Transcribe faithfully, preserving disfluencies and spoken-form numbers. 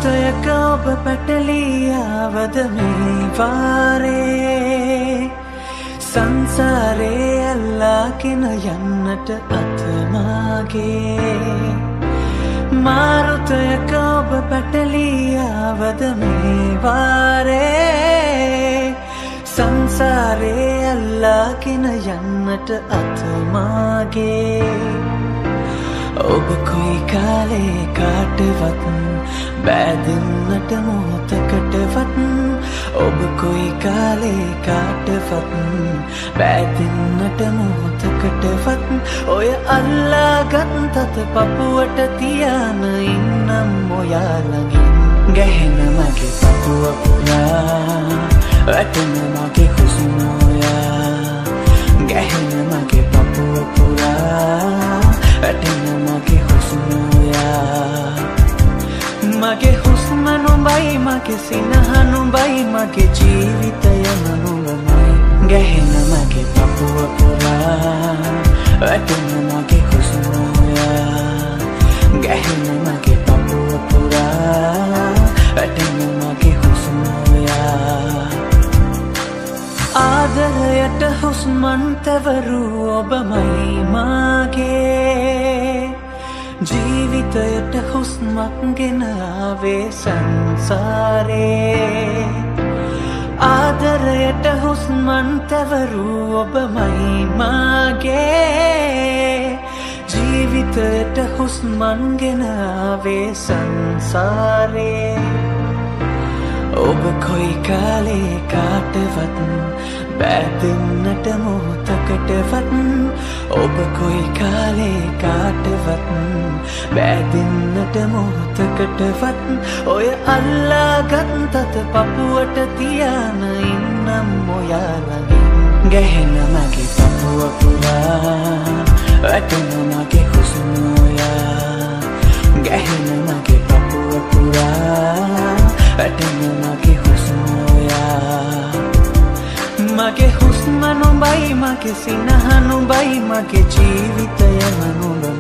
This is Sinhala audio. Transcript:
මාරුතයක ඔබ පැටලියාවද මේ වාරේ සංසාරේ අල්ලාගෙන යන්නට අතමාගේ මාරුතයක ඔබ පැටලියාවද මේ වාරේ සංසාරේ අල්ලාගෙන යන්නට අතමාගේ ඔබ කොයි කාලේ කාටවත් බැඳෙන්නට මොහොතකටවත් ඔබ කොයි කාලේ කාටවත් බැඳෙන්නට මොහොතකටවත් ඔය අල්ලාගත් අත පපුවට තියාන ඉන්නම් ඔයා ළඟින් ගැහෙන මගේ පපුව පුරා වැටෙන මගේ හුස්ම ඔයා ගැහෙන මගේ පපුව පුරා වැටෙන මගේ හුස්ම ඔයා මගේ හුස්ම නුඹයි මගේ සිනහ නුඹයි මගේ ජීවිතය නුඹමයි ගැහෙන මගේ පපුව පුරා වැටෙන මගේ හුස්ම ඔයා ගැහෙන මගේ පපුව පුරා වැටෙන මගේ හුස්ම ඔයා ආදරයට හුස්මන් තැවරු ඔබමයි මාගේ ජීවිතයට හුස්මක් ගෙන ආවේ සංසාරේ ආදරයට හුස්මන් තැවරු ඔබමයි මාගේ ජීවිතයට හුස්මන් ගෙන ආවේ සංසාරේ ඔබ කොයි කාලේ කාටවත් බැඳෙන්නට මොහොතකටවත් ඔබ කොයි කාලේ කාටවත් බැඳෙන්නට මොහොතකටවත් ඔය අල්ලාගත් අත පපුවට තියාන ඉන්නම් ඔයා ළඟින් ගැහෙන මගේ පපුව පුරා වැටෙන මගේ හුස්ම ඔයා ගැහෙන මගේ පපුව පුරා වැටෙන මගේ හුස්ම ඔයා මගේ හුස්ම නුඹයි මගේ සිනහ නුඹයි මගේ ජීවිතය නුඹ